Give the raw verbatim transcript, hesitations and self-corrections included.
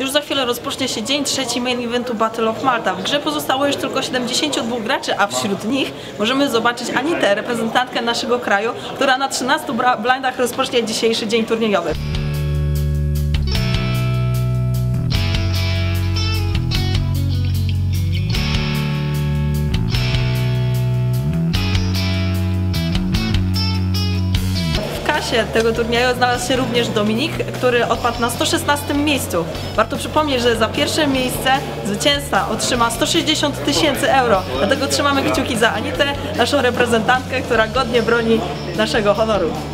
Już za chwilę rozpocznie się dzień trzeci main eventu Battle of Malta. W grze pozostało już tylko siedemdziesięciu dwóch graczy, a wśród nich możemy zobaczyć Anitę, reprezentantkę naszego kraju, która na trzynastu blindach rozpocznie dzisiejszy dzień turniejowy. W kasie tego turnieju znalazł się również Dominik, który odpadł na sto szesnastym miejscu. Warto przypomnieć, że za pierwsze miejsce zwycięzca otrzyma sto sześćdziesiąt tysięcy euro. Dlatego trzymamy kciuki za Anitę, naszą reprezentantkę, która godnie broni naszego honoru.